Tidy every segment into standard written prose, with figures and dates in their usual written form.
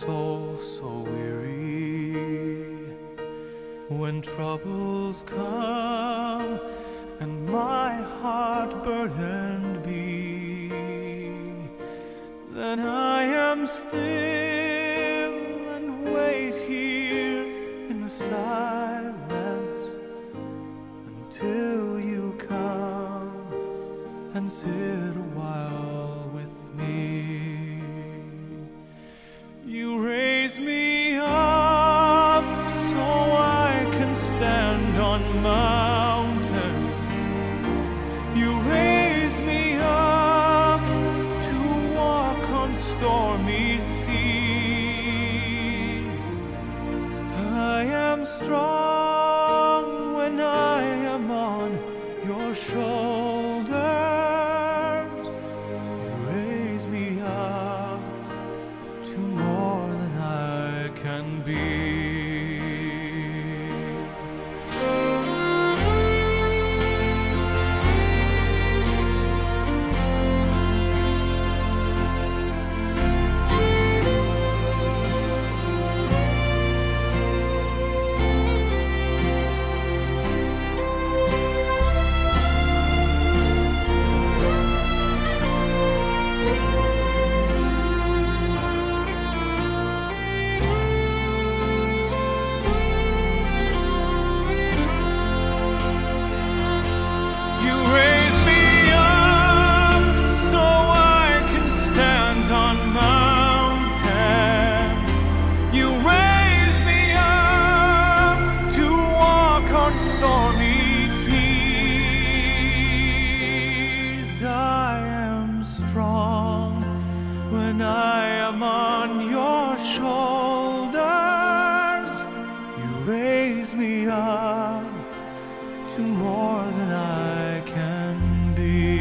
soul so weary, when troubles come and my heart burdened be, then I am still and wait here in the silence until you come and sit a while with me. You raise me up so I can stand on mountains. You raise me up to walk on stormy seas. I am strong when I am on your shoulders. You raise me up to more than I can be. When I am on your shoulders, you raise me up to more than I can be.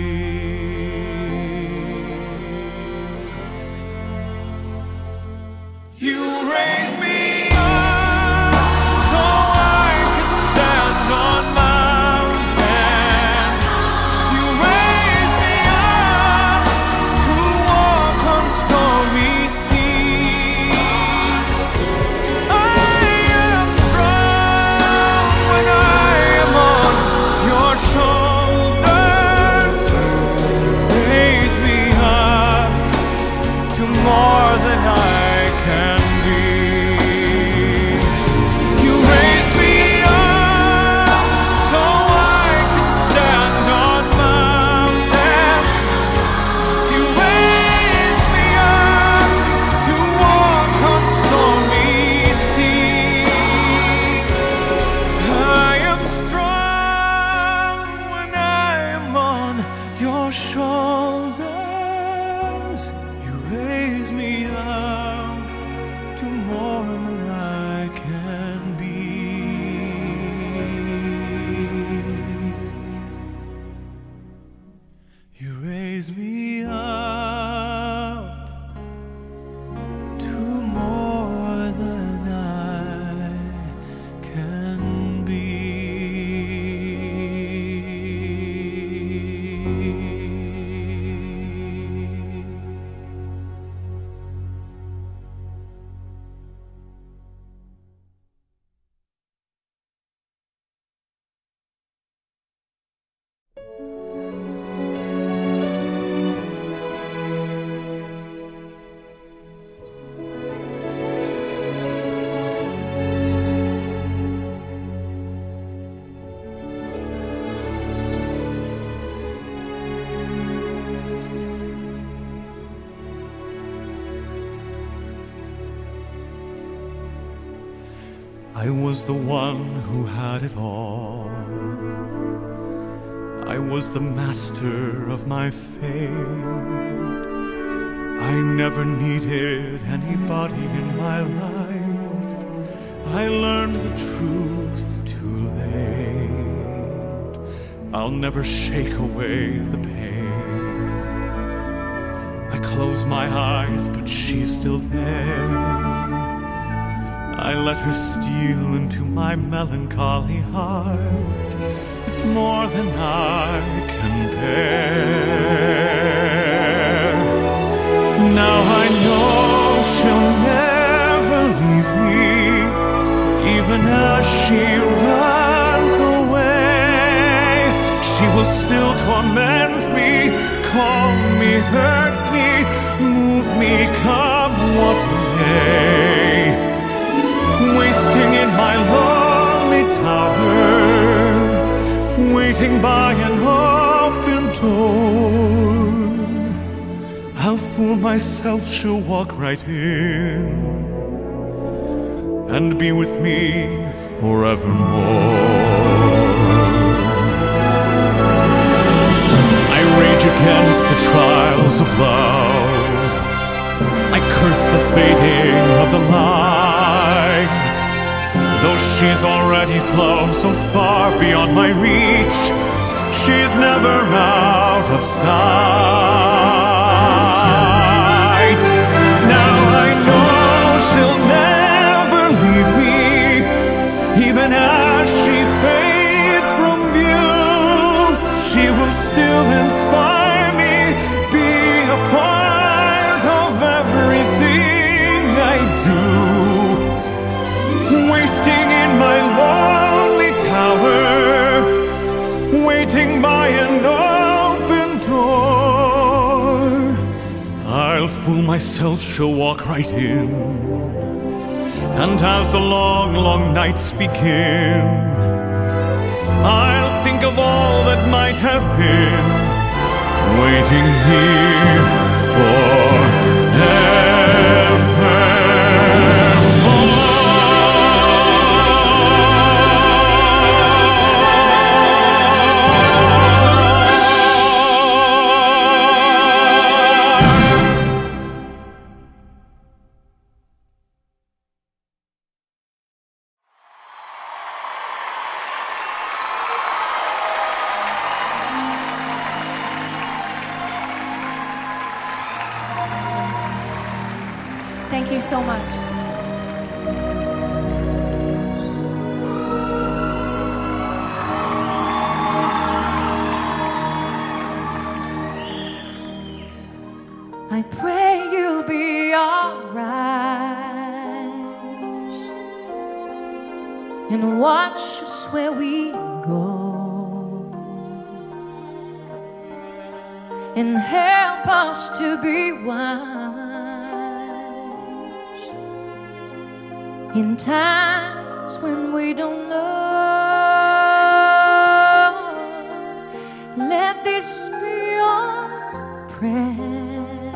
You raise me up so I can stand on mountains. You raise me up to walk on stormy seas. I am strong when I am on your shoulders. Raise me up to more than I can be. You raise me up so I can stand on mountains. You raise me up to walk on stormy seas. I am strong when I am on your shoulders. You raise me up to more than I can be. You raise me up to more than I can be. I was the one who had it all. I was the master of my fate. I never needed anybody in my life. I learned the truth too late. I'll never shake away the pain. I close my eyes, but she's still there. I let her steal into my melancholy heart. It's more than I can bear. Now I know she'll never as she runs away, she will still torment me, call me, hurt me, move me, come what may, wasting in my lonely tower, waiting by an open door. I'll fool myself, she'll walk right in and be with me forevermore. I rage against the trials of love, I curse the fading of the light. Though she's already flown so far beyond my reach, she's never out of sight. Now I know she'll never leave me, even as she fades from view. She will still inspire me, be a part of everything I do, wasting in my lonely tower, waiting by an open door. I'll fool myself, she'll walk right in, and as the long, long nights begin, I'll think of all that might have been, waiting here forever. Thank you so much. I pray you'll be alright and watch us where we go, and help us to be wise in times when we don't know. Let this be our prayer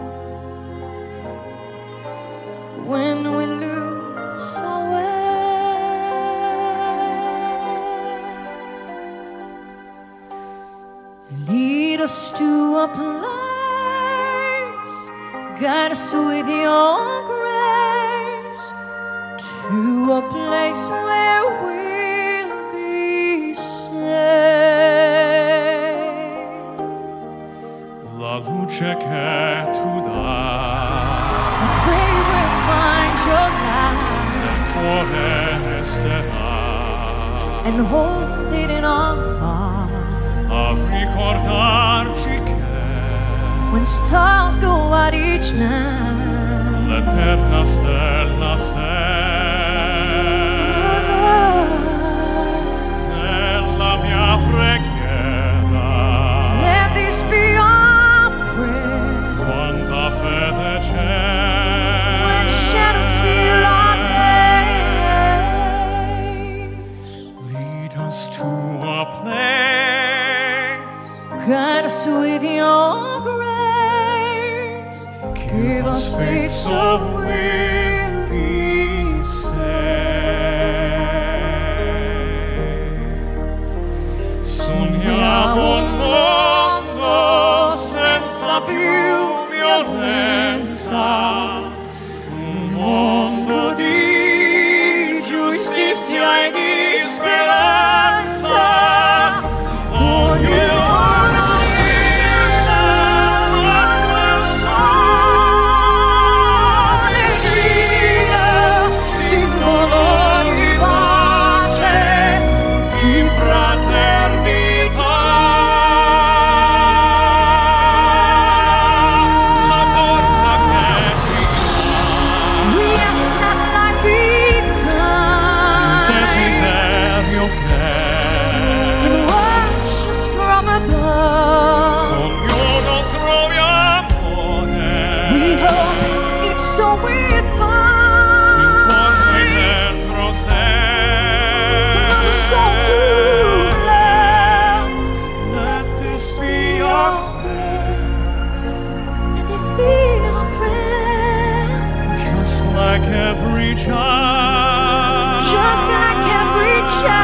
when we lose our way. Lead us to a place, guide us with your grace, to a place where we'll be safe. La luce che tu dai, I pray we'll find your light nel cuore resterà, and hold it in our heart. A ricordarci che when stars go out each night, l'eterna stella sei. Nella mia preghiera, let this be our prayer. quanta fede c'è, When shadows fill our days, lead us to a place, guide us with your grace, give us faith so we'll be safe. Sogniamo un mondo senza più violenza, un mondo di giustizia e di speranza. Ognuno viva quel suo destino. Like every child, just like every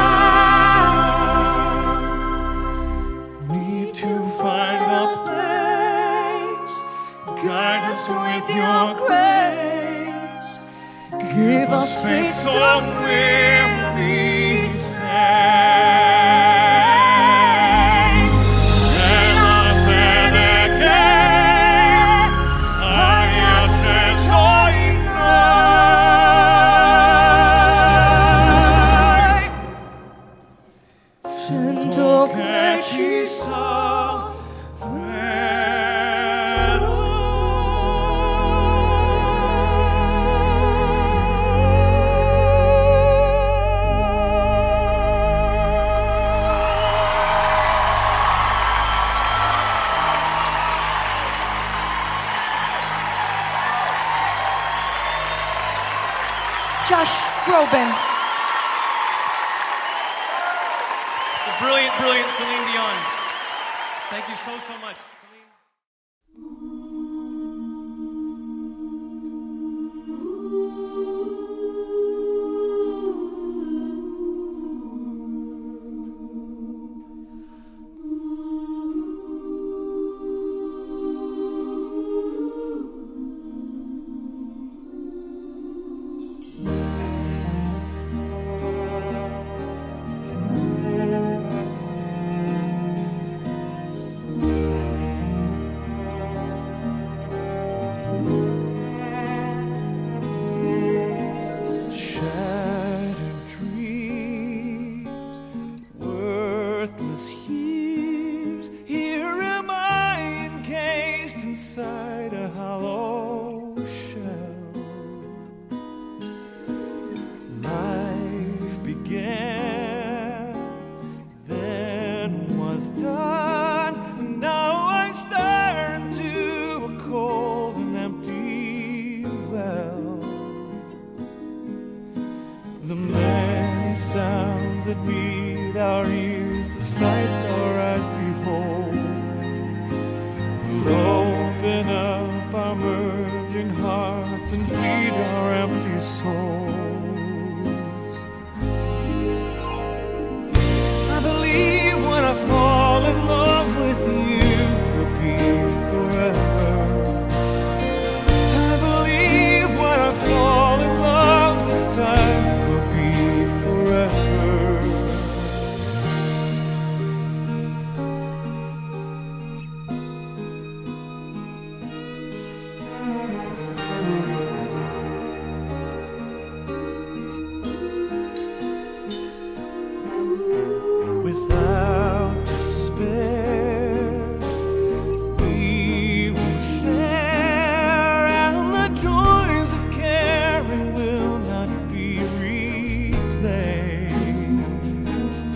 child, need to find a place, guide us with your grace, give us faith so we'll be saved. Josh Groban. The brilliant, brilliant Celine Dion. Thank you so, so much. Inside a hollow shell, life began, then was done, and now I stare into a cold and empty well. The many sounds that meet our ears, the sights our eyes behold, open up our merging hearts and feed our empty souls. I believe when I fall in love with you, it'll be forever. I believe when I fall in love this time, it'll be forever. Without despair, we will share, and the joys of caring will not be replaced.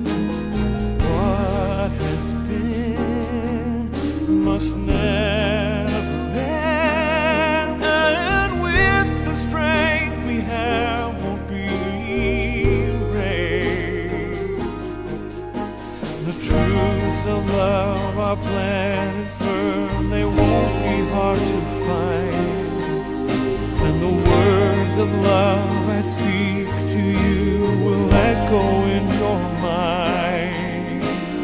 What has been must never end, and with the strength we have won't be truths of love are planted firm, they won't be hard to find. And the words of love I speak to you will echo in your mind.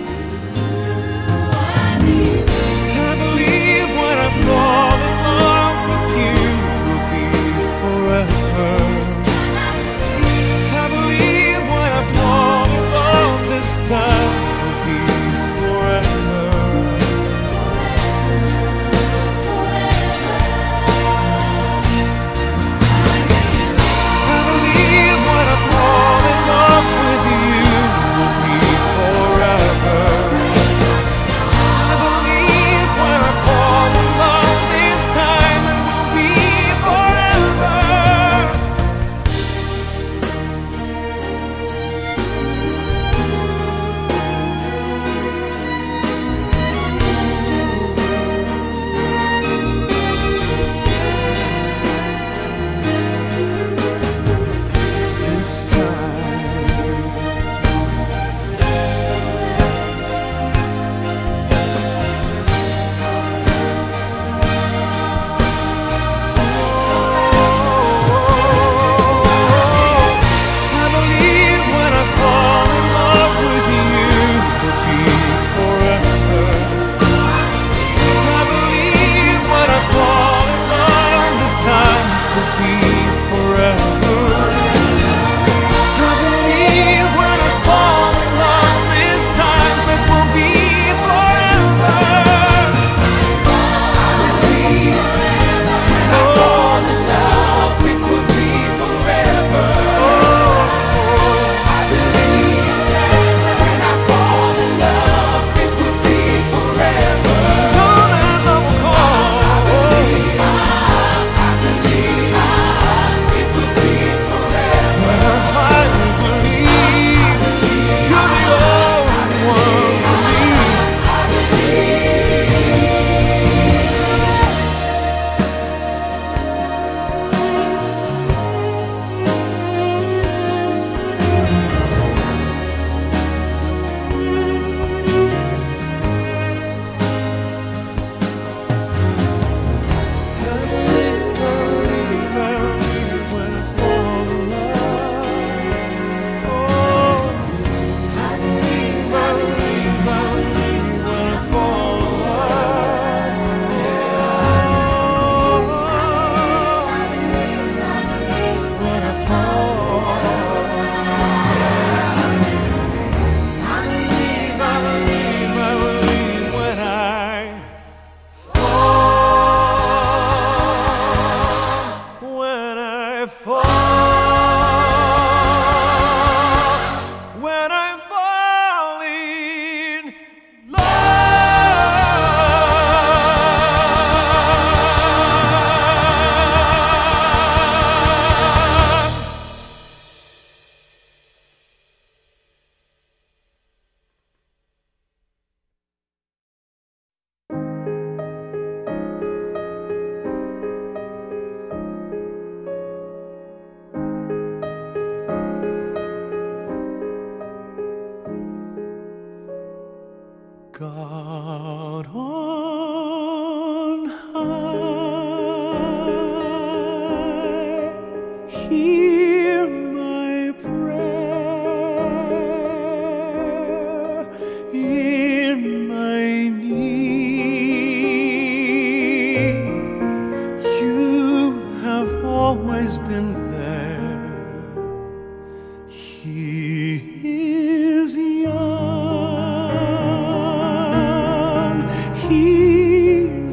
I believe when I fall in love with you, it will be forever. I believe when I fall in love this time, with you. I fall, when I fall in love. God on high, hear my prayer in my need. You have always been there. He is young, he's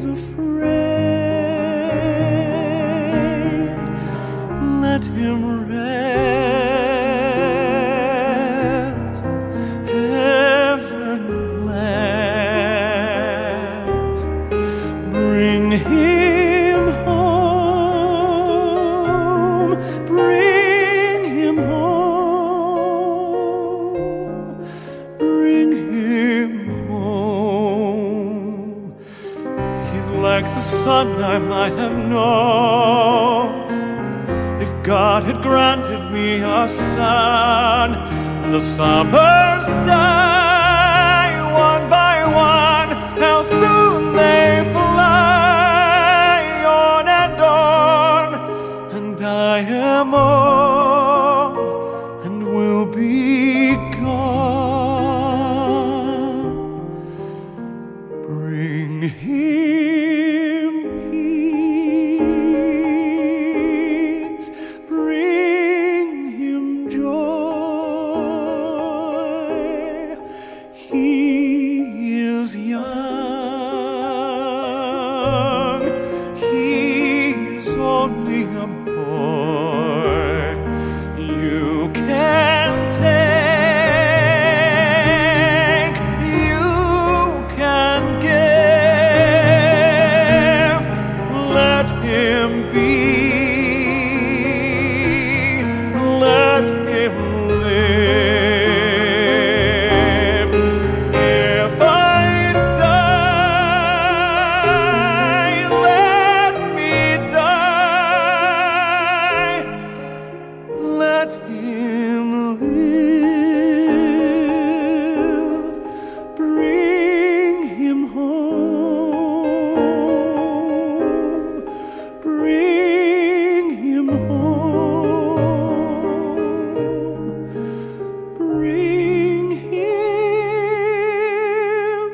afraid. Let him rest, heaven blessed. Bring him home, bring him home, bring him home. He's like the son I might have known if God had granted me a son. The summers die one by one, how soon they fly on and on. And I am old and will be gone. Bring him peace, bring him joy. He is young, he's only a boy. You can take, you can give. Let him be, let him live. If I die, let me die. Let him live. Bring him home, bring him home, bring him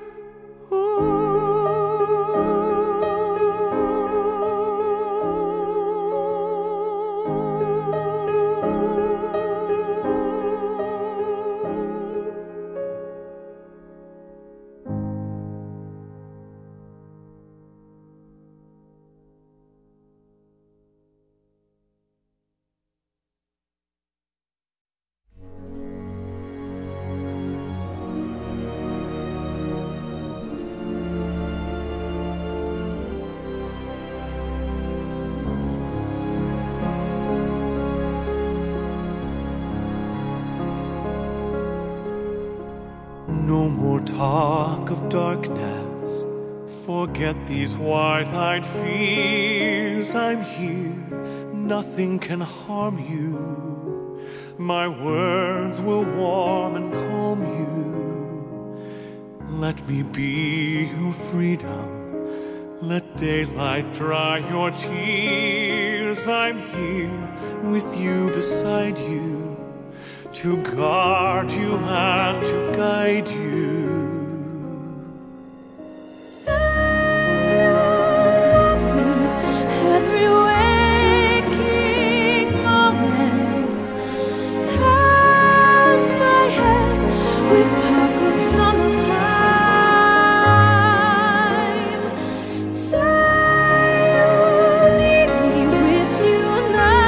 No more talk of darkness. Forget these wide-eyed fears. I'm here, nothing can harm you. My words will warm and calm you. Let me be your freedom. Let daylight dry your tears. I'm here with you, beside you, to guard you and to guide you. With talk of summertime, say you need me with you now.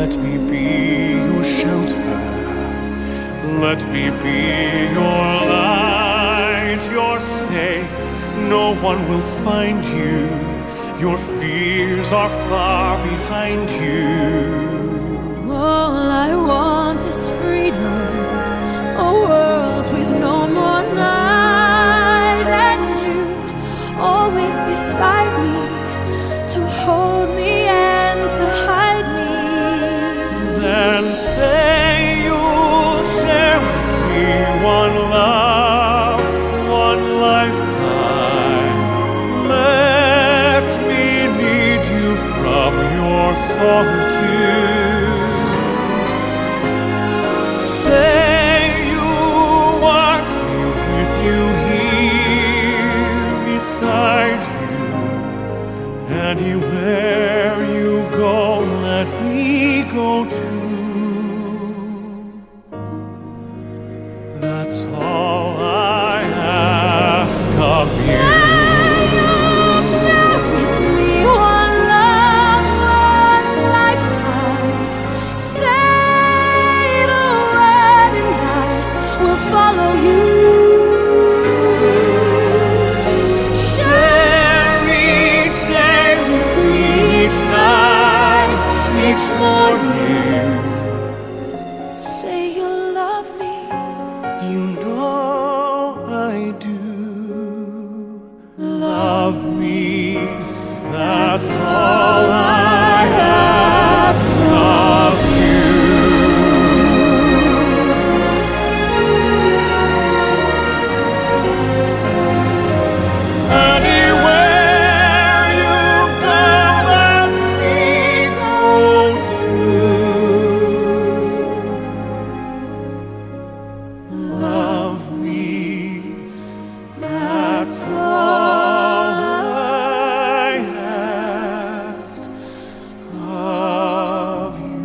let me be your shelter. Let me be your light. You're safe, no one will find you. Your fears are far behind you. All I want is freedom, a world with no more night, and you always beside me, to hold me and to hide me. Then say you'll share with me one love, one lifetime. Let me lead you from your solitude. Say you want me with you here beside you. Anywhere you go, let me go too. That's all I ask of you. Share with me one love, one lifetime. Say the word and I will follow you. Share each day with me, each night, each morning. Say you love me. You know I do. Love me, that's all I ask of you. Anywhere you go, let me go too. Love me, that's all I ask of you.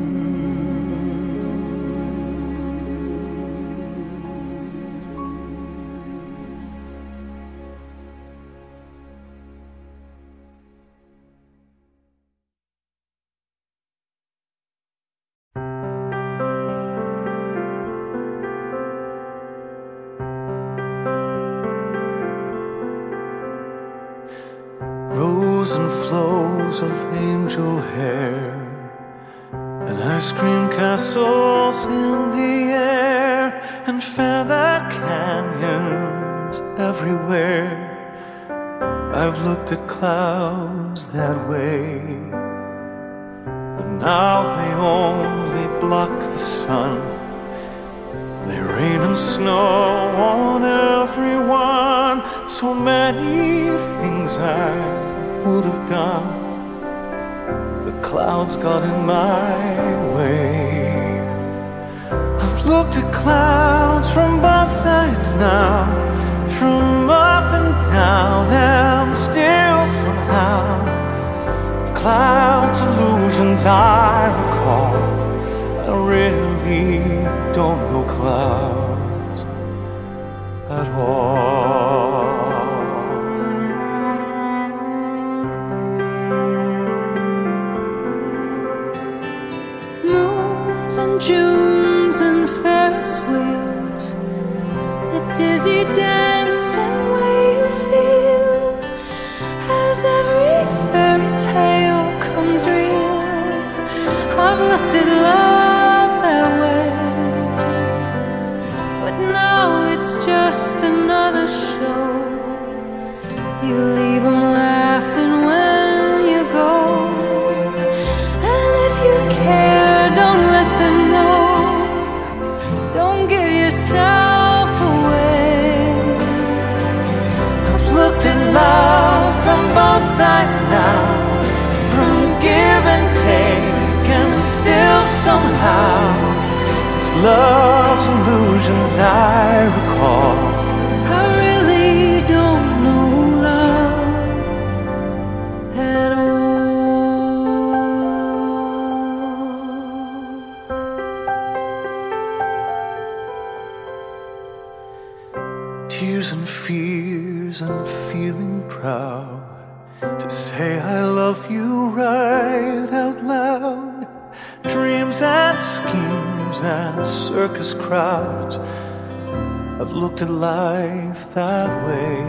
Rows and flows of angel hair and ice cream castles in the air and feather canyons everywhere. I've looked at clouds that way, but now they only block the sun. They rain and snow on everyone. So many things I would have done, the clouds got in my way. I've looked at clouds from both sides now, from up and down, and still somehow it's clouds, illusions I recall. I really don't know clouds at all. Moons and Junes and Ferris wheels, the dizzy dancing way you feel as every fairy tale comes real. I've looked at love that way, but now it's just another show. You leave them laughing when you go, and if you care, don't let them know. Don't give yourself away. I've looked at love from both sides now, from give and take, and still somehow it's love's illusions I recall. I really don't know love at all. Tears and fears and feeling proud to say I love you right out loud. schemes and circus crowds. I've looked at life that way.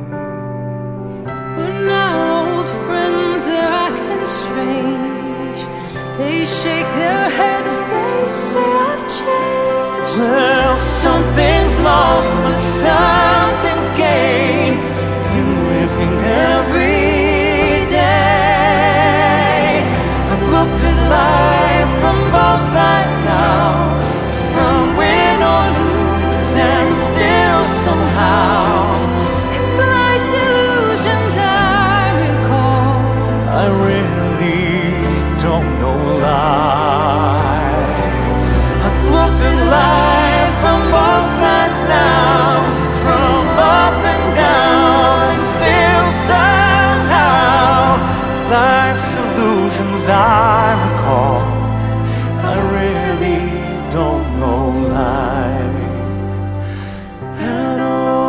But now old friends, they're acting strange. They shake their heads, they say I've changed. Well, something's lost, but something's gained in living every day. I've looked at life from both sides now, from win or lose, and still somehow It's life's illusions I recall. I really don't know life. I've looked at life from both sides now, from up and down, and still somehow it's life's illusions I recall. I really don't know life at all.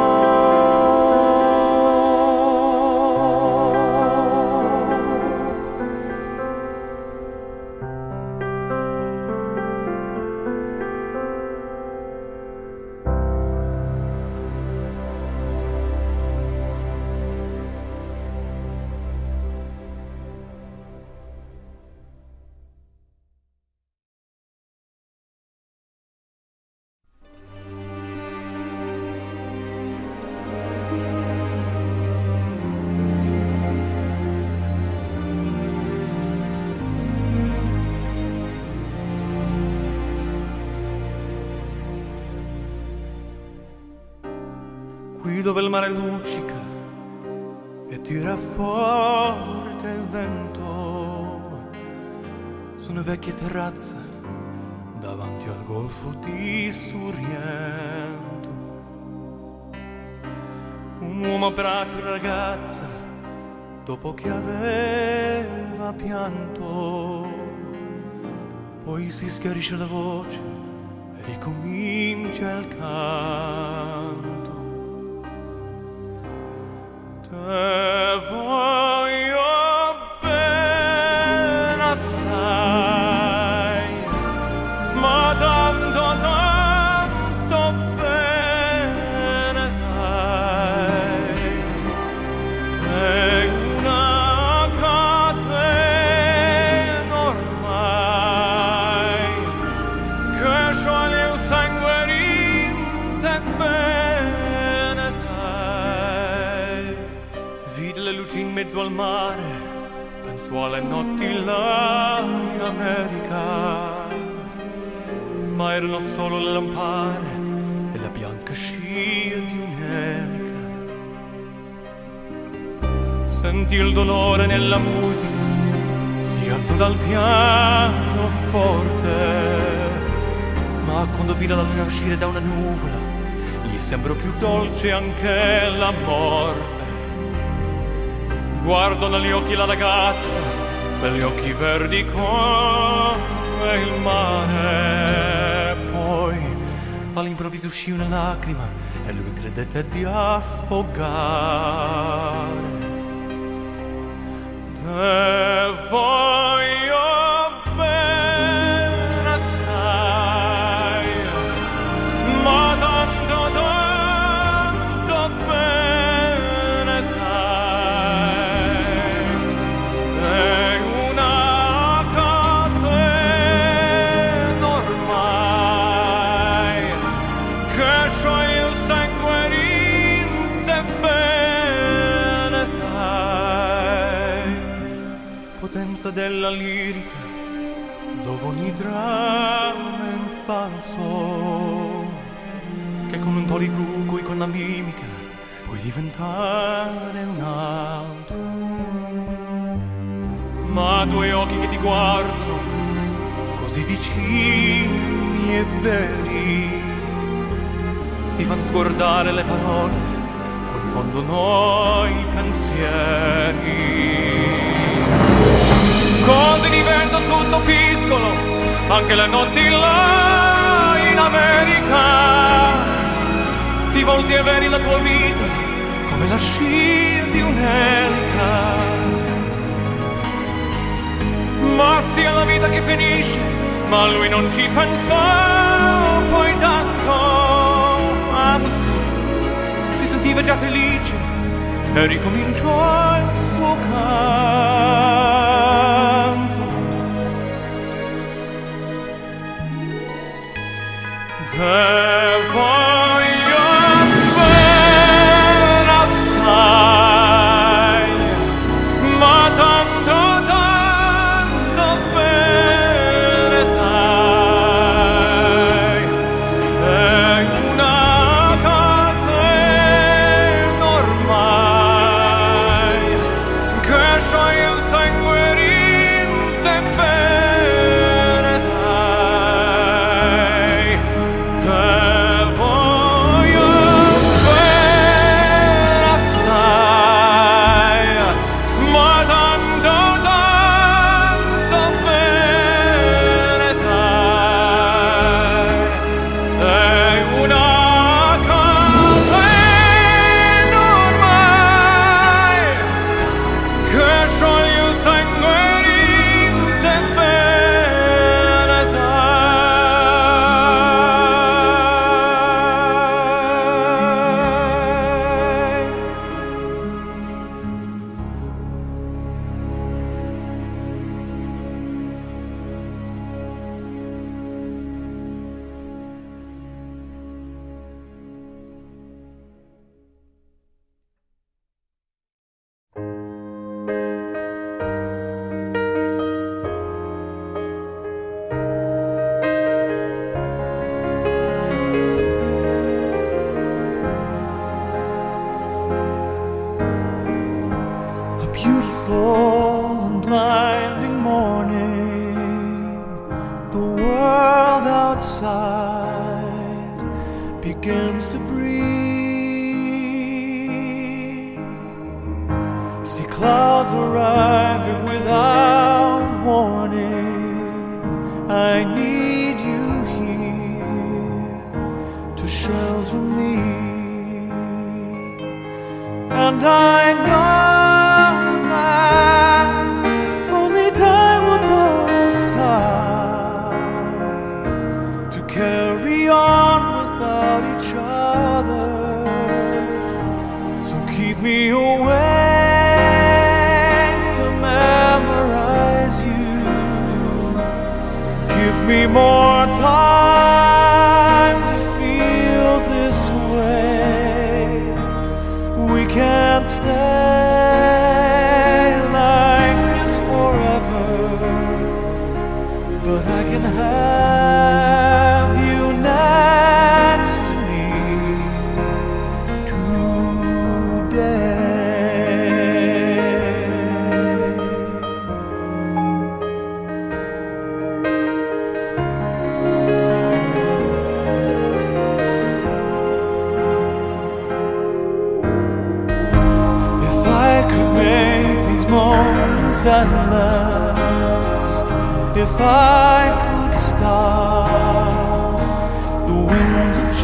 Qui dove il mare luccica e tira forte il vento, su una vecchia terrazza davanti al golfo di Sorrento. Un uomo abbraccia una ragazza dopo che aveva pianto, poi si schiarisce la voce e ricomincia il canto. Te voglio bene assai, ma tanto, tanto bene sai. È una catena ormai che scioglie il sangue in te bene sai. Vide le luci in mezzo al mare, pensò alle notti là in America, ma erano solo le lampare e la bianca scia di un'elica. Sentì il dolore nella musica, si alzò dal pianoforte, ma quando vide la luna uscire da una nuvola, gli sembrò più dolce anche la morte. Guardò negli occhi la ragazza, quegli occhi verdi come il mare. Poi all'improvviso uscì una lacrima e lui credette di affogare. Te voglio bene assai, ma tanto, tanto bene sai. È una catena ormai che scioglie il sangue in te bene sai. Potenza della lirica, dove ogni dramma è un falso, che come un po' di cucui con la mimica puoi diventare un altro. Ma tuoi occhi che ti guardano così vicini e veri ti fanno scordare le parole, confondono i pensieri. Così diventa tutto piccolo, anche le notti là in America. Ti volti e vedi la tua vita come la scia di un'elica. Ma sia la vita che finisce, ma lui non ci pensò poi tanto, anzi si sentiva già felice e ricominciò il suo canto. Te voglio bene assai, ma tanto tanto bene sai, è una catena ormai che scioglie il sangue rinte bene sai. Te voglio bene assai, ma tanto tanto bene sai, è una catena ormai che scioglie il sangue rinte bene sai. A beautiful and blinding morning, the world outside begins to breathe. See clouds arriving without warning. I need you here to shelter me, and I know only time will tell us how to carry on without each other. So keep me awake to memorize you. Give me more time to feel this way. We can't stay like this forever, but I can have you next to me today. If I could make these moments endless, if I could stop the winds of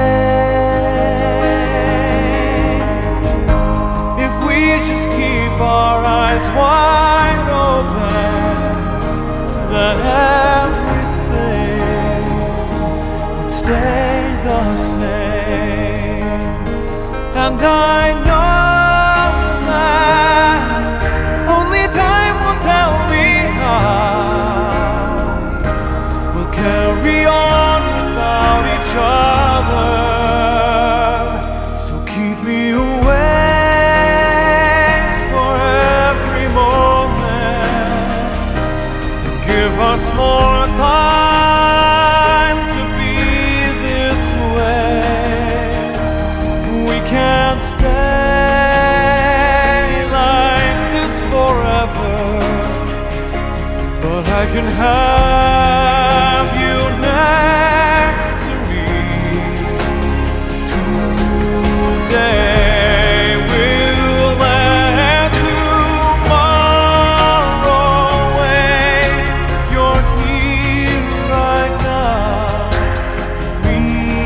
change, if we just keep our eyes wide open, then everything would stay the same. And I know that only time will tell me how we'll carry on without each other. So keep me awake for every moment and give us more time to be this way. We can't stay like this forever, but I can have you next to me today. We'll let tomorrow wait. You're here right now with me,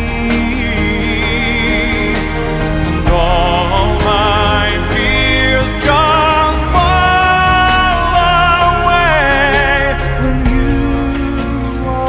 and all my fears just fall away when you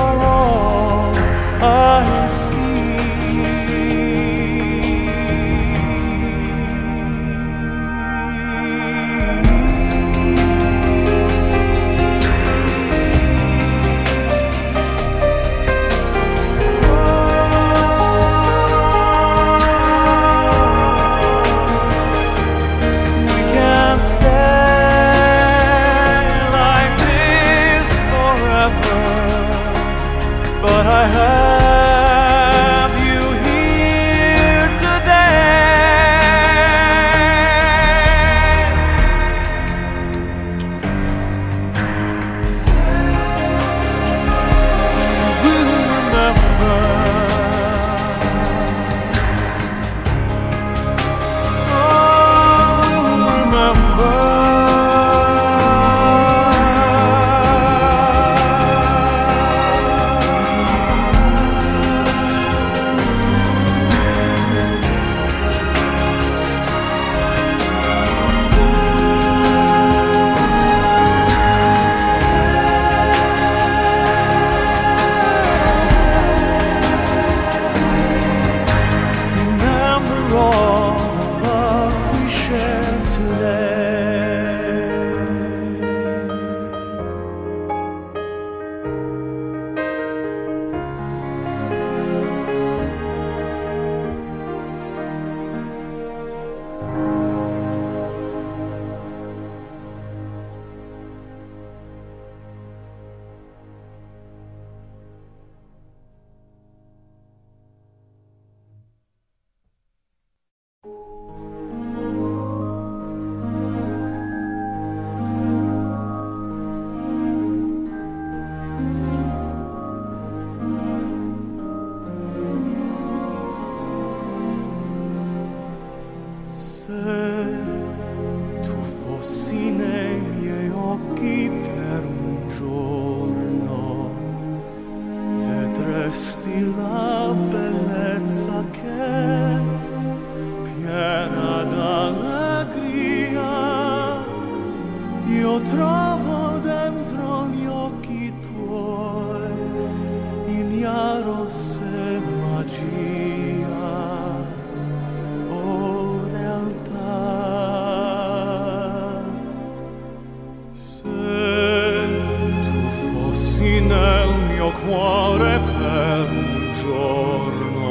mio cuore per un giorno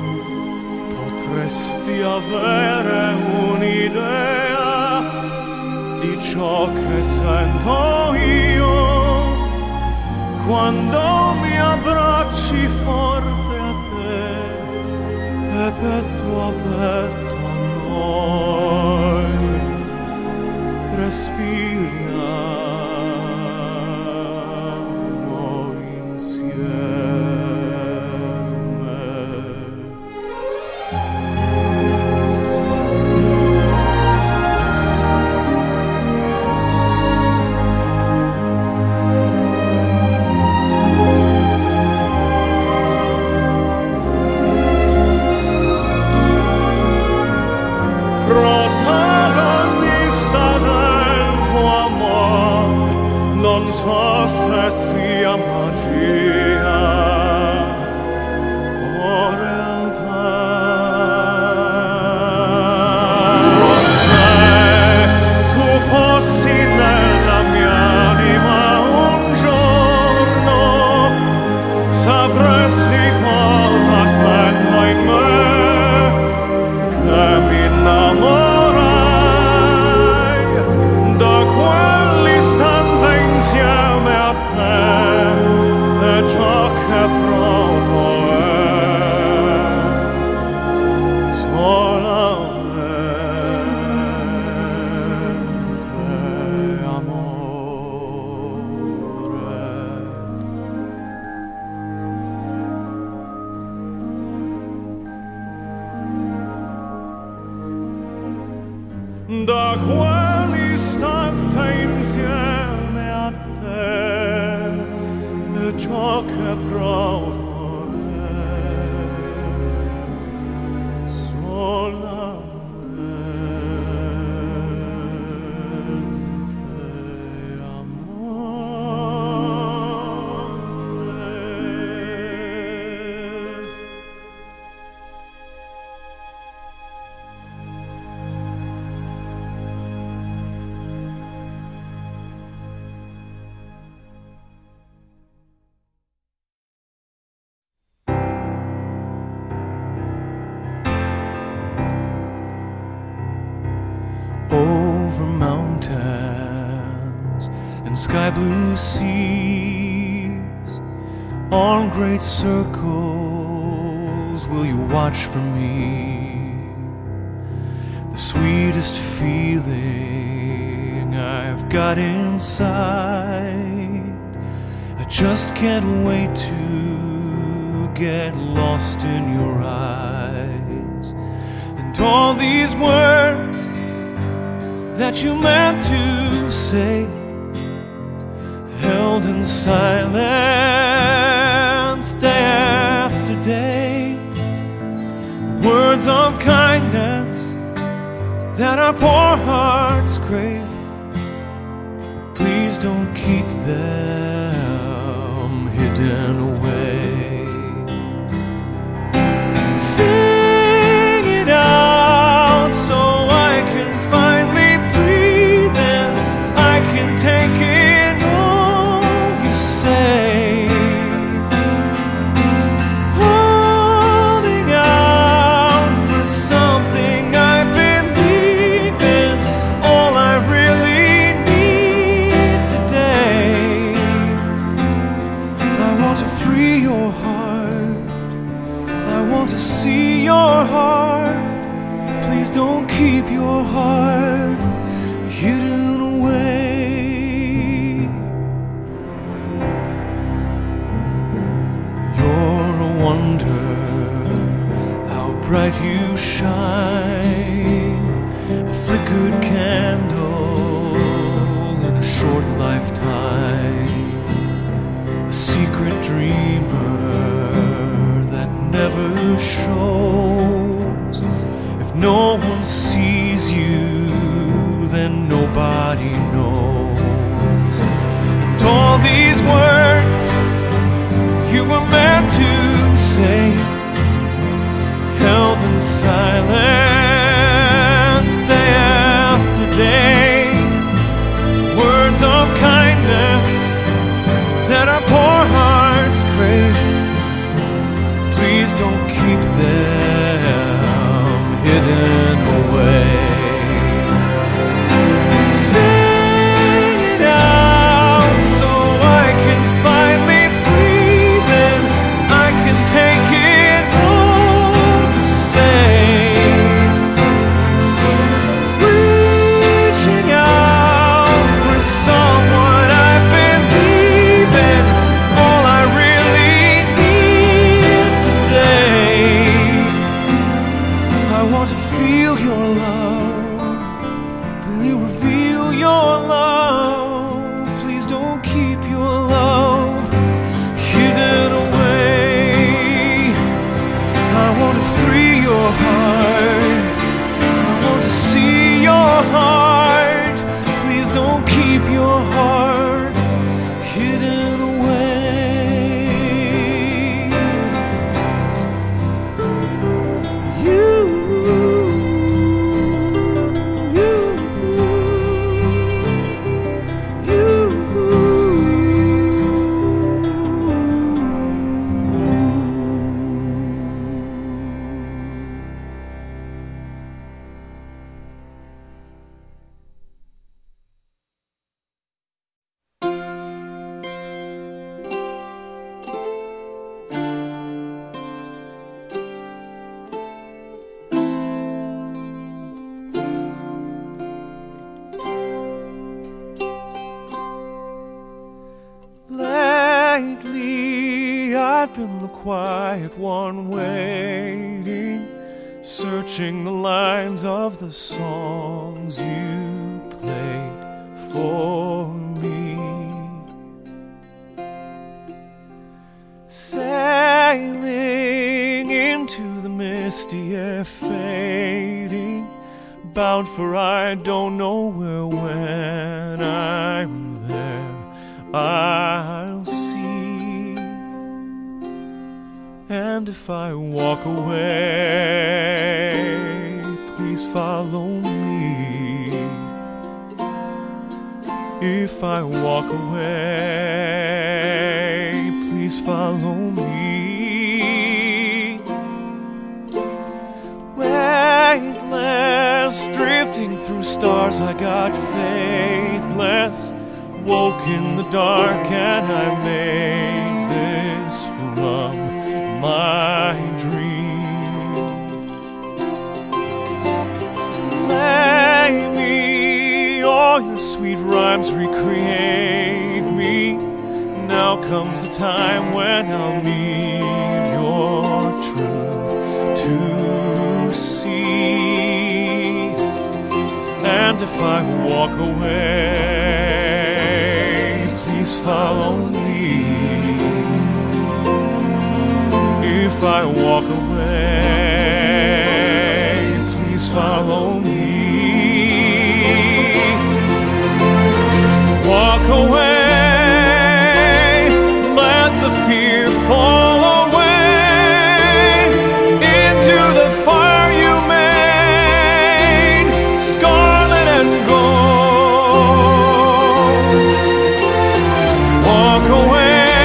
potresti avere un'idea di ciò che sento io quando mi abbracci forte a te e petto a petto a noi respiriamo insieme. Protagonista del tuo amore, non so se sia magia o realtà. Se tu fossi nella mia anima un giorno, sapresti cosa sento in me, che mi innamorai da quell'istante insieme a te, e ciò che provo è solamente amore. Da quell'istante insieme a te, e ciò che provo è solamente amore. Over mountains and sky blue seas, on great circles will you watch for me? The sweetest feeling I've got inside, I just can't wait to get lost in your eyes. And all these words that you meant to say, held in silence day after day, words of kindness that our poor hearts crave. Please don't keep them hidden away. Sing it out so I can finally take in all you say, holding out for something I believe in, all I really need today. I want to free your heart, I want to see your heart. Please don't keep your heart hidden away. Wonder how bright you shine, a flickered candle in a short lifetime, a secret dreamer that never shows. If no one sees you, then nobody knows. And all these words you were meant to say, held in silence day after day, words of kindness that our poor hearts hidden away. Lately, I've been the quiet one waiting, searching the lines of the songs you played for me. Sailing into the misty air, fading, bound for I don't know where. When I'm there, I'll see. And if I walk away, please follow me. If I walk away, please follow me. Weightless, drifting through stars, I got faithless, woke in the dark, and I made this from my dream. Play me all your sweet rhymes, recreate me. Now comes the time when I'll need your truth to see. And if I walk away, please follow me. If I walk away, please follow me. Walk away, let the fear fall away into the fire you made, scarlet and gold. Walk away.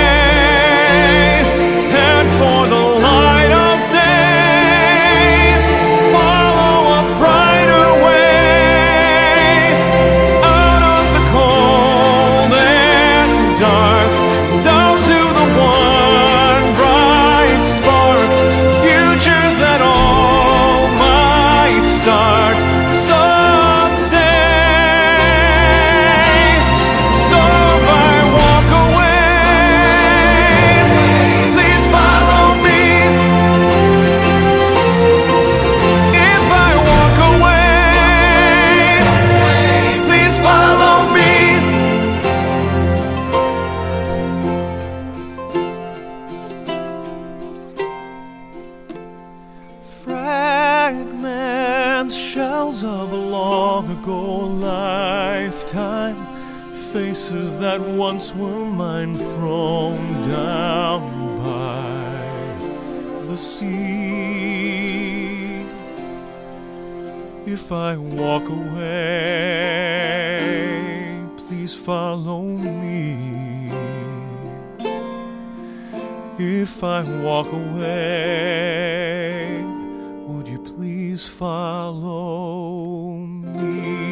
Fragments, shells of a long ago lifetime, faces that once were mine, thrown down by the sea. If I walk away, please follow me. If I walk away, would you please follow me?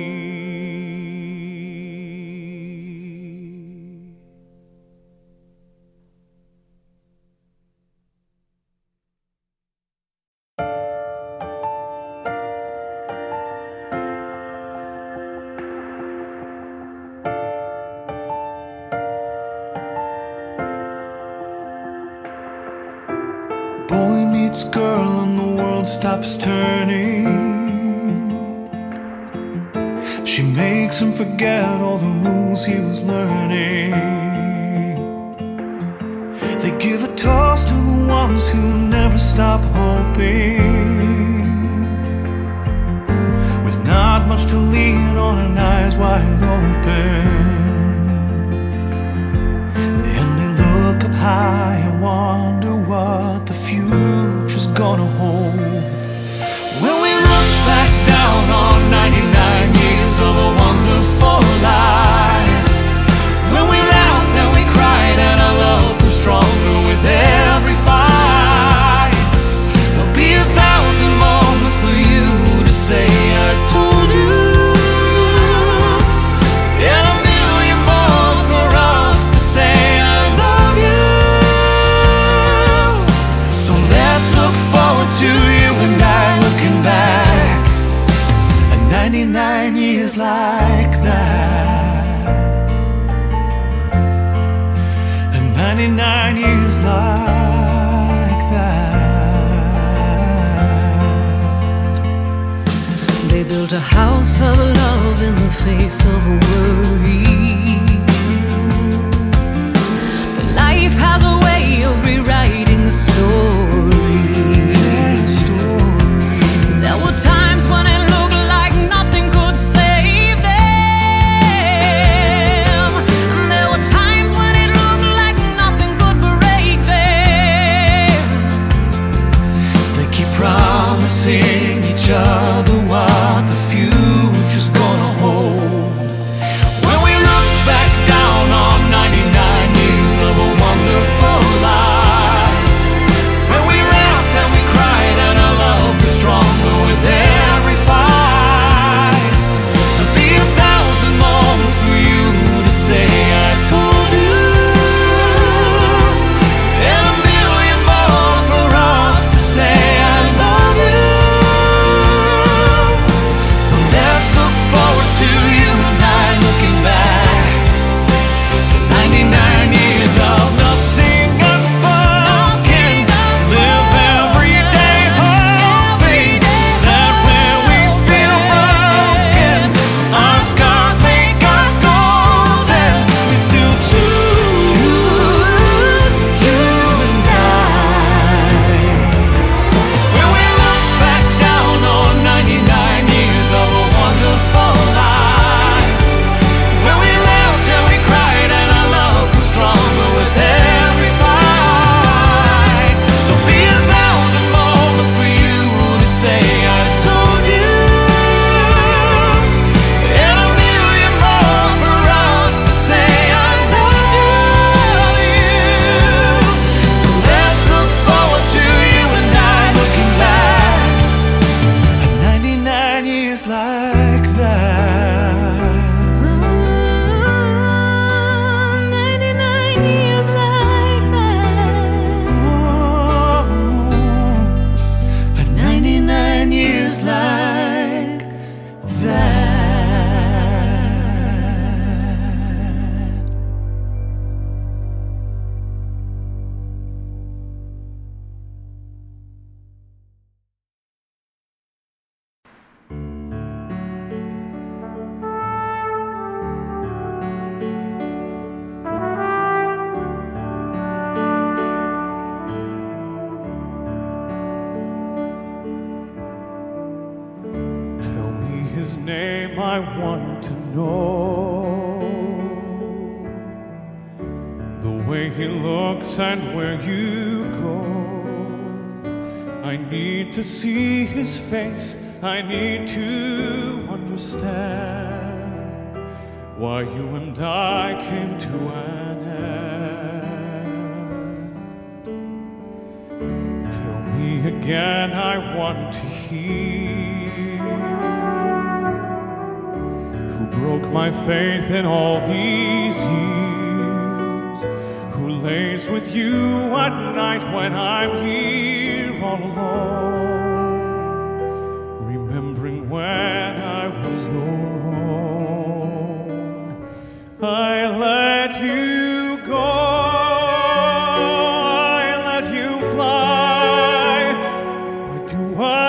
Boy meets girl and the world stops turning. She makes him forget all the rules he was learning. They give a toast to the ones who never stop hoping, with not much to lean on and eyes wide open. 99 years like that. They built a house of love in the face of worry. But life has a way of rewriting the story. There were times when it looked like nothing could save them, and there were times when it looked like nothing could break them. They keep promising each other what the future's gonna hold. When we look back down on 99 years of a wonderful life, when we laughed and we cried and our love grew stronger with every fight, there'll be 1,000 moments for you to say I told you, and 1,000,000 more for us to say I love you. So let's look forward to you and I looking back to 99 years of nothing unspoken. Live every day hoping that when we feel broken, our scars make us golden. We still choose you and I. When we look back down on 99 years of a wonderful life, when we laughed and we cried and our love was stronger with every fight, there'll be 1,000 moments for you to say I told you, and 1,000,000 more for us to say I love you. So let's look forward to you and I looking back at 99 years like that. 99 years like that. At 99 years like that. Tell me his name, I want to know the way he looks and where you go. I need to see his face, I need to understand why you and I came to an end. Tell me again, I want to hear who broke my faith in all these years, who lays with you at night when I'm here all alone, remembering when I was your own. I let you go, I let you fly. Why do I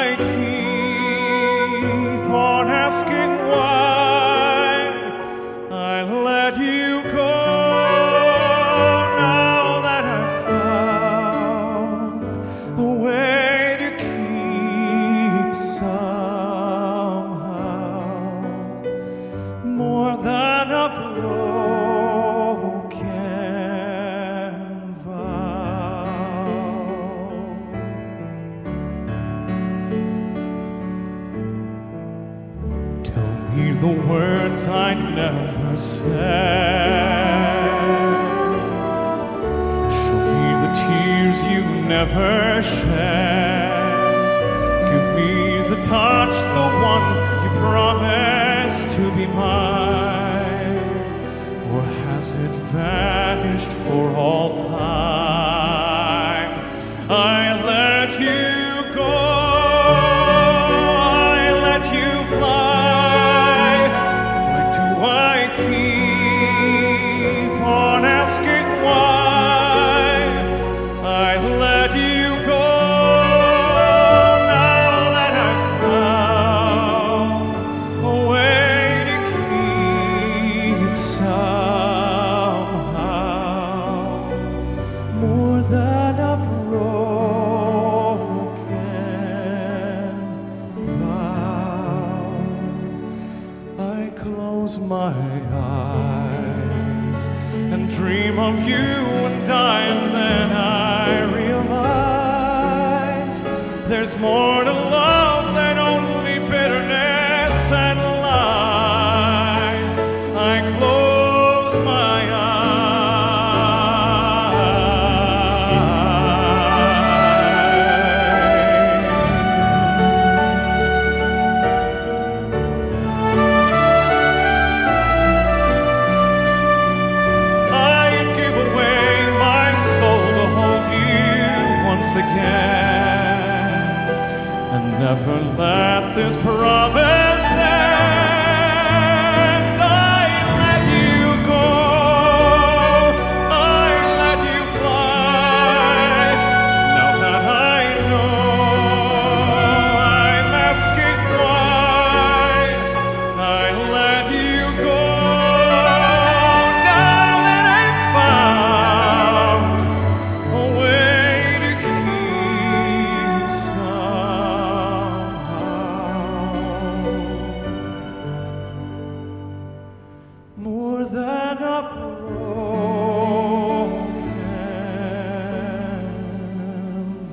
keep on asking why? I let you go now that I've found a way to keep somehow more than a broken vow. Tell me the words I never said. Show me the tears you never shed. Give me the touch, the one you promised to be mine. Or has it vanished for all time? I let you go, I let you fly. Why do I keep on asking why? you and I, and then I realize there's more to love than only bitterness and lies. I close my again, and never let this promise end. I let you go, I let you fly. Now that I know I'm asking why, I let you go. Now that I've found a way more than a broken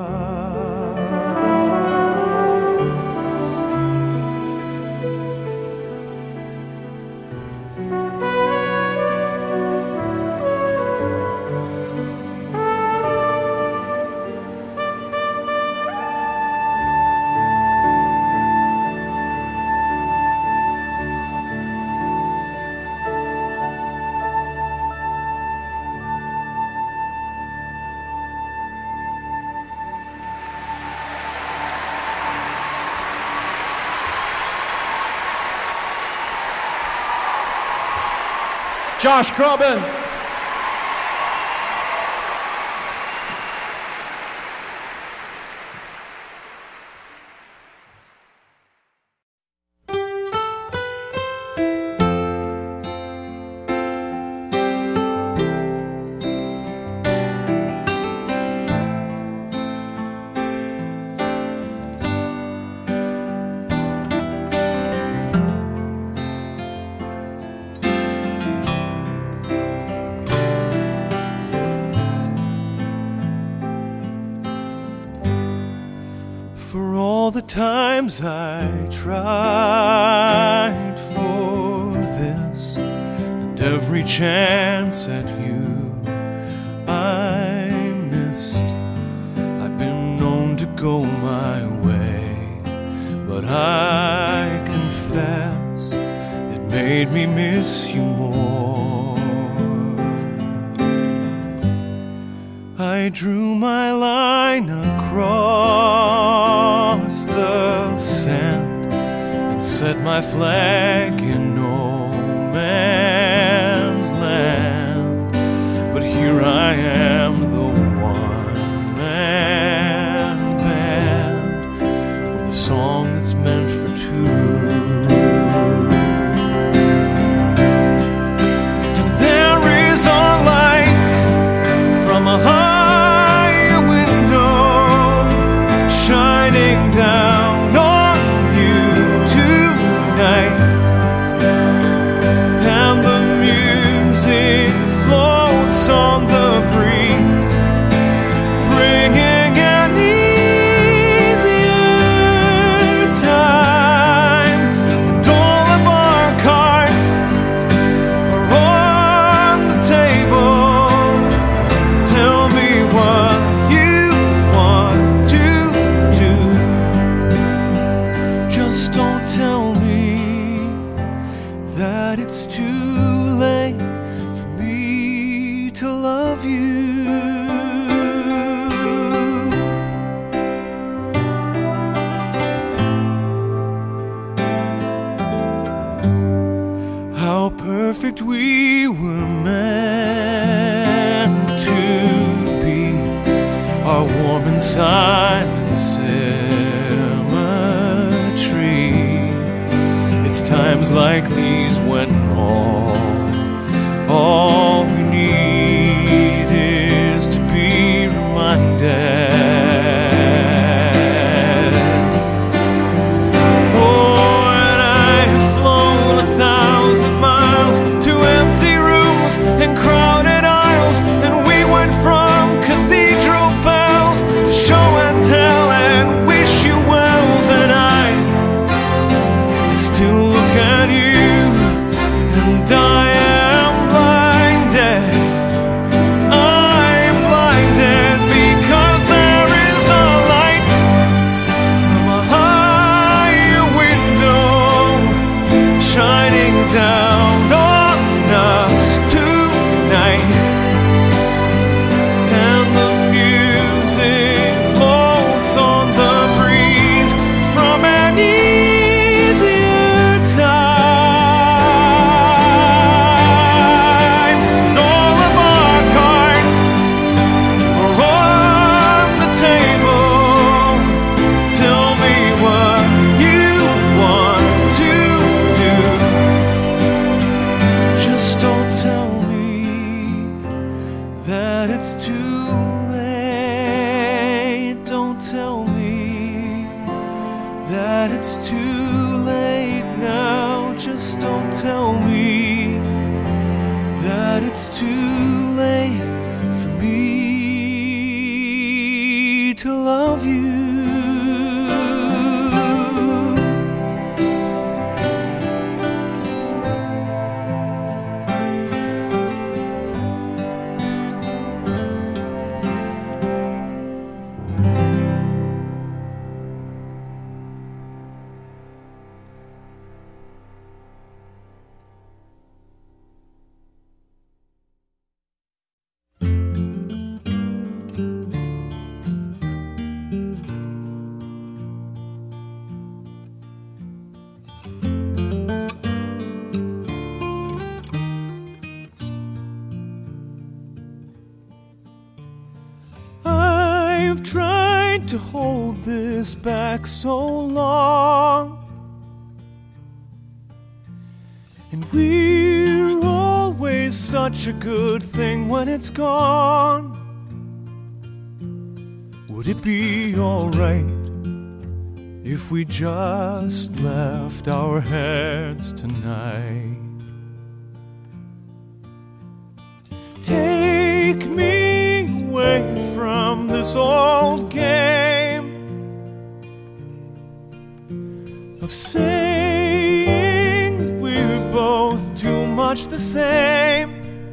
Josh Groban. For all the times I tried for this, and every chance at you I missed, I've been known to go my way, but I confess it made me miss you more. I drew my line across the sand and set my flag in no man's land. But here I am, the one-man band, with a song that's meant for two. And there is a light from a higher window shining down on you tonight, and the music floats on the breeze, bringing an easier time. And all of our cards are on the table. Tell me what you want to do. Just don't tell me that it's too late for me to love you. How perfect we were meant to be, our warm and silent symmetry. It's times like these when all we need is to be reminded. Oh, and I have flown 1,000 miles to empty rooms and crowded aisles that it's too late. Don't tell me that it's too late now. Just don't tell me that it's too late for me to love you. I've tried to hold this back so long, and we're always such a good thing when it's gone. Would it be alright if we just left our heads tonight? Take me away from this old game of saying we're both too much the same.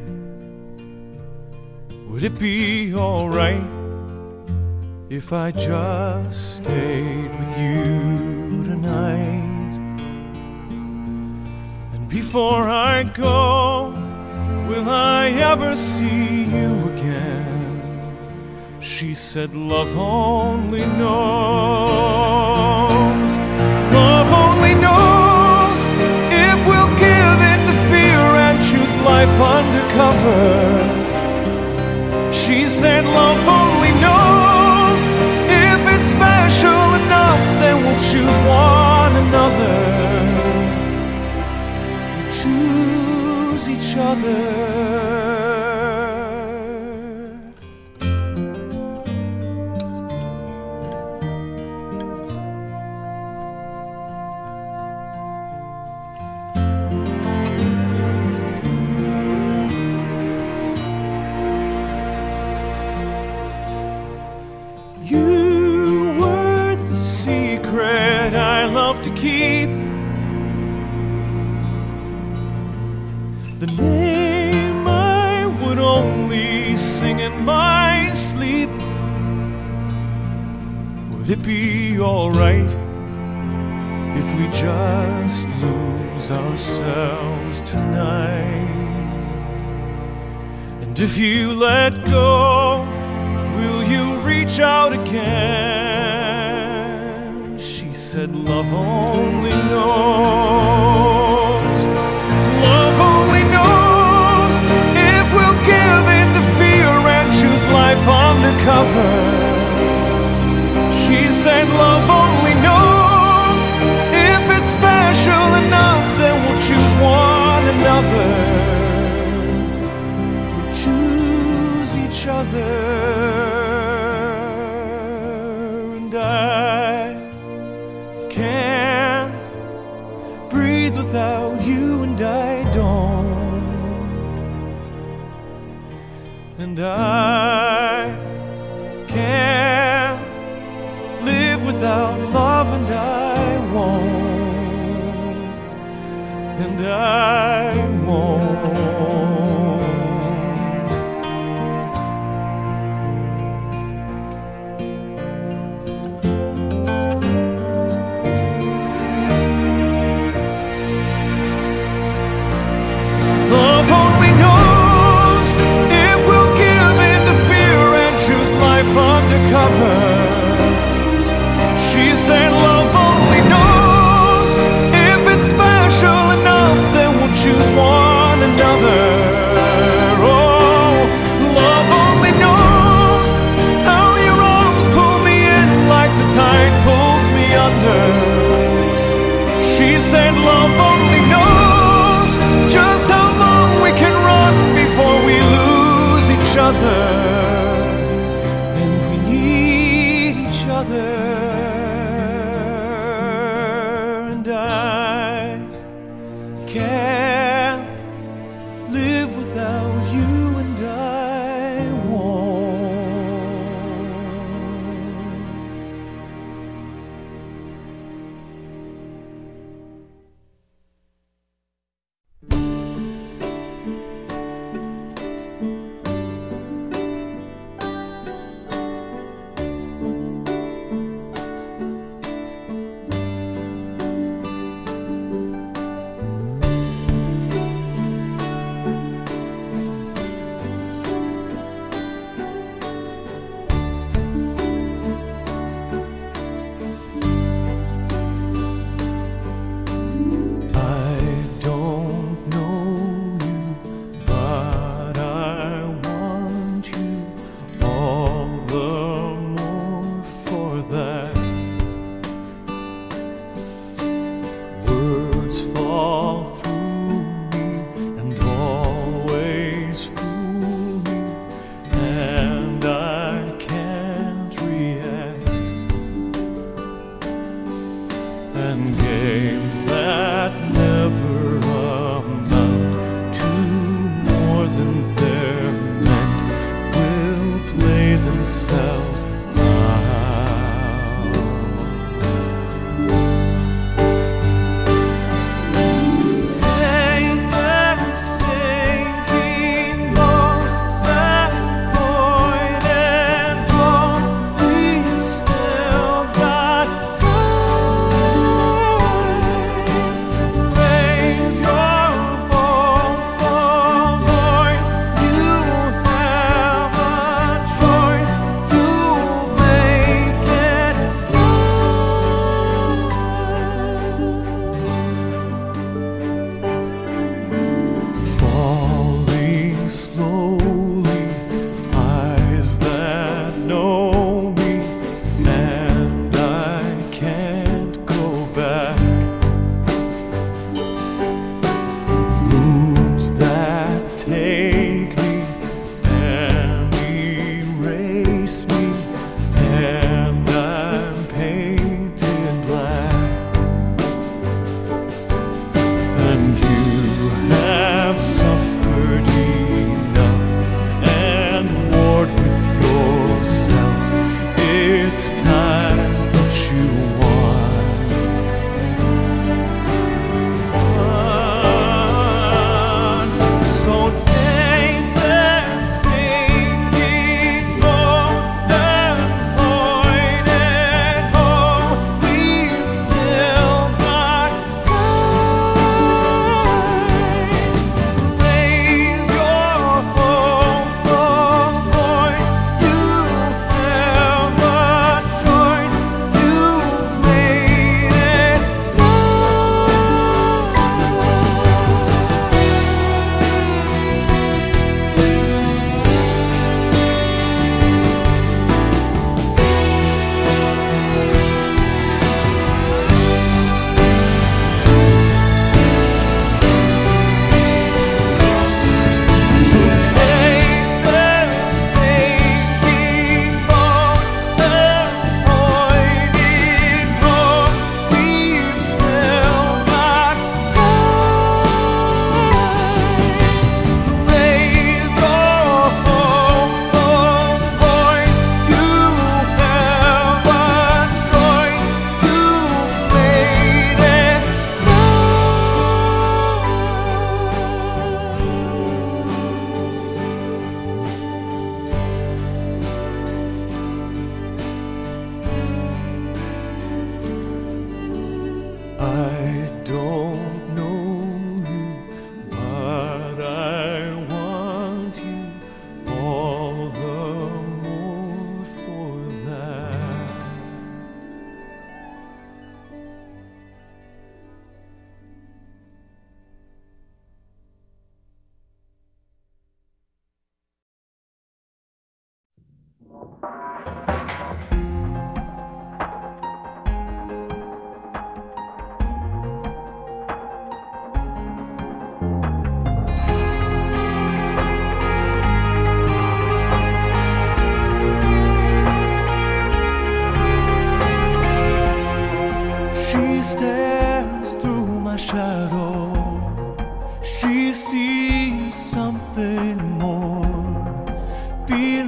Would it be alright if I just stayed with you tonight? And before I go, will I ever see you again? She said, love only knows. Love only knows if we'll give in to fear and choose life undercover. She said, love only knows if it's special enough, then we'll choose one another. We'll choose each other. To keep the name I would only sing in my sleep. Would it be alright if we just lose ourselves tonight? And if you let go, will you reach out again? Said love only knows. Love only knows if we'll give in to fear and choose life undercover. She said love only knows if it's special enough, then we'll choose one another. We'll choose each other. And I can't breathe without you, and I don't. And I can't live without love, and I won't. And I won't. She said love only knows if it's special enough, then we'll choose hurt, and we need each other. And I can't live without you, and I won't.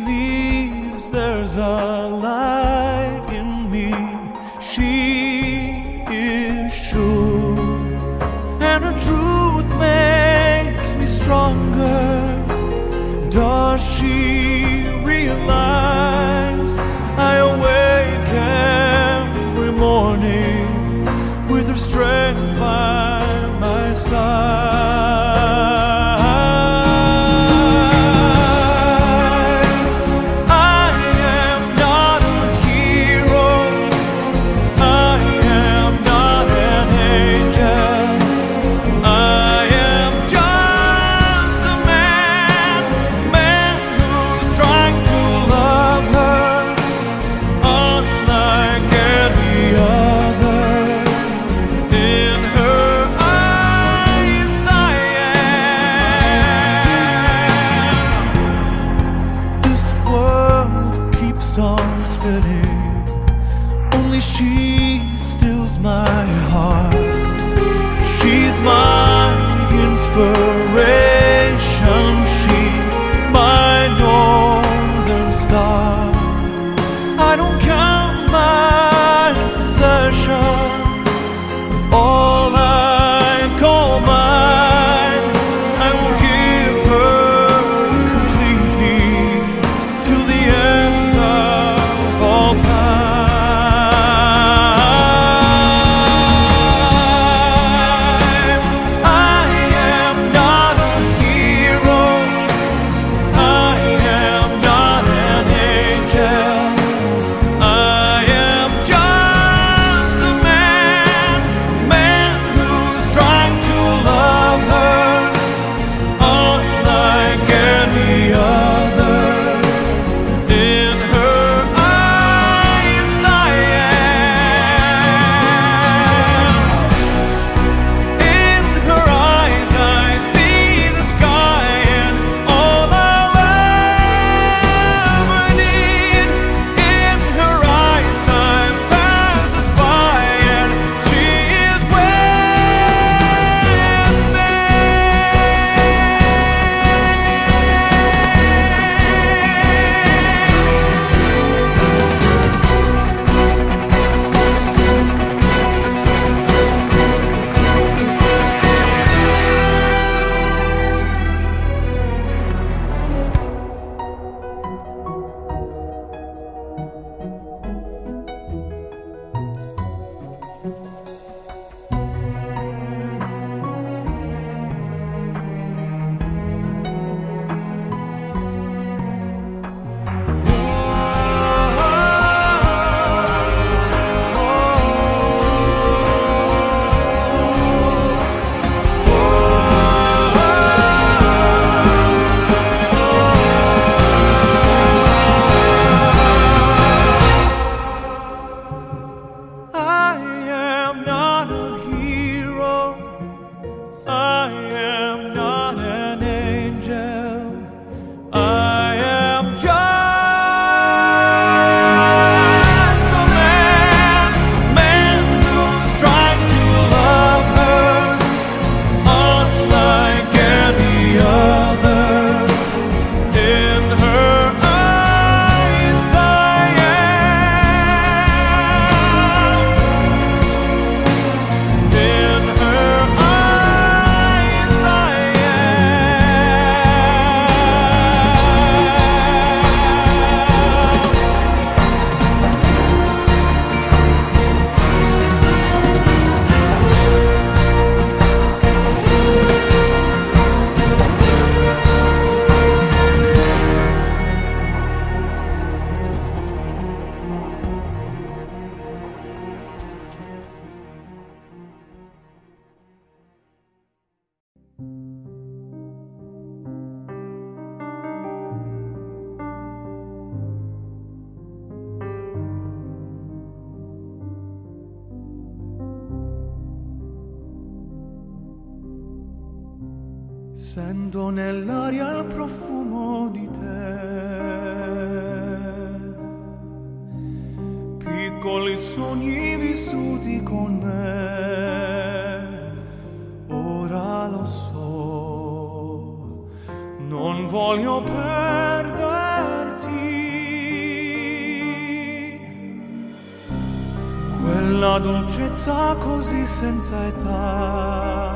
believes there's a light in me. She is sure, and her truth makes me stronger. Does she realize I awake every morning with her strength by my side? Sento nell'aria il profumo di te, piccoli sogni vissuti con me. Ora lo so, non voglio perderti. una dolcezza così senza età.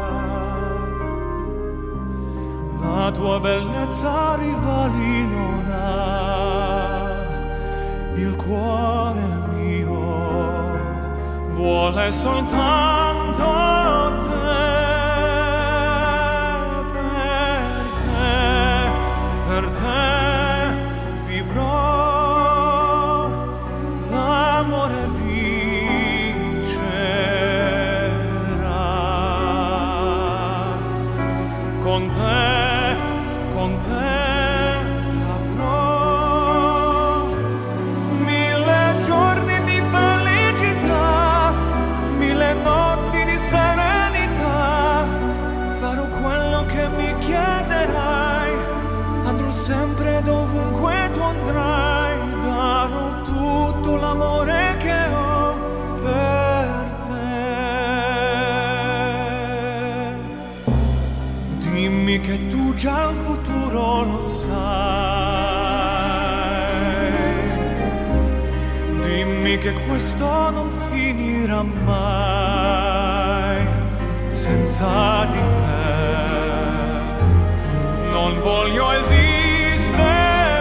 La tua bellezza rivali non ha, il cuore mio vuole soltanto te, per te vivrò, l'amore vincerà, con te avrò 1000 giorni di felicità, 1000 notti di serenità, farò quello che mi chiederai, andrò sempre dovunque tu andrai, darò tutto l'amore che ho per te. Dimmi che tu già il futuro lo sai, dimmi che questo non finirà mai, senza di te non voglio esistere,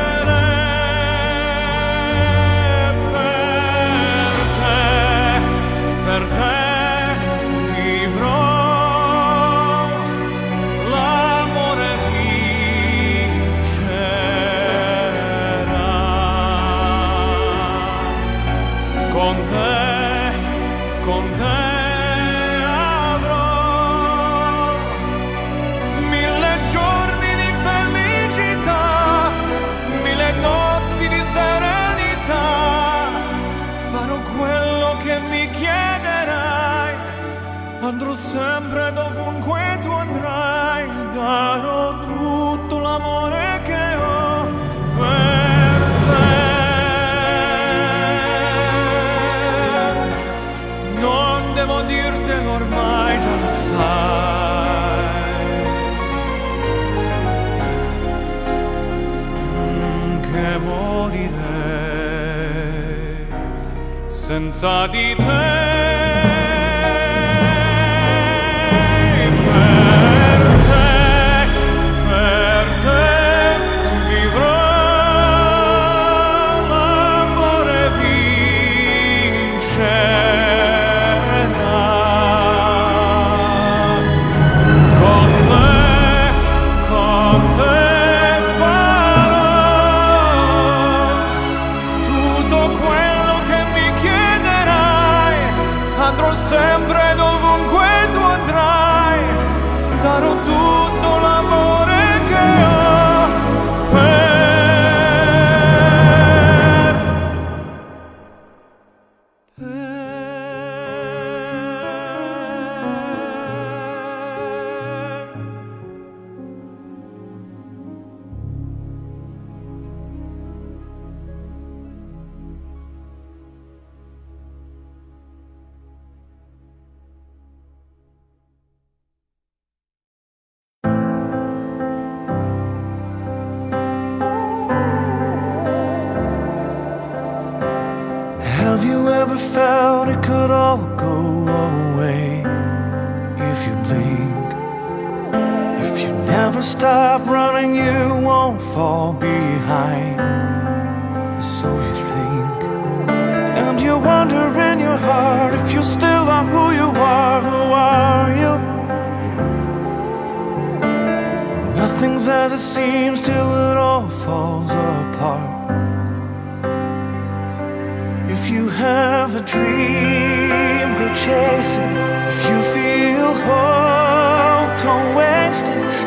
per te vivrò, l'amore vincerà, con te avrò 1000 giorni di felicità, 1000 notti di serenità, farò quello che mi chiederai, andrò sempre dovunque tu andrai, darò tutto l'amore che ho per te. Non devo dirtelo ormai, già lo sai, che morirei senza di te. Per te vivrò, l'amore vincerà, con te farò tutto quello che mi chiederai, andrò sempre dovunque tu andrai, darò tutto l'amore che ho per te. Have you ever felt it could all go away if you blink? If you never stop running, you won't fall behind, so you think. And you wonder in your heart if you still are who you are. Who are you? Nothing's as it seems till it all falls apart. If you have a dream, go chase it. If you feel hope, don't waste it.